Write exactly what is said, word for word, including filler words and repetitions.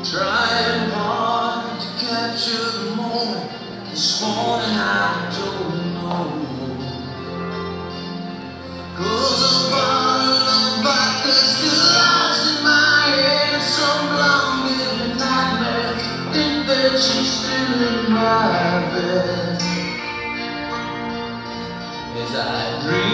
Trying hard to capture the moment. This morning I don't know. 'Cause a bottle of vodka still lies in my head, and some blonde little nightmare think that she's still in my bed. As I dream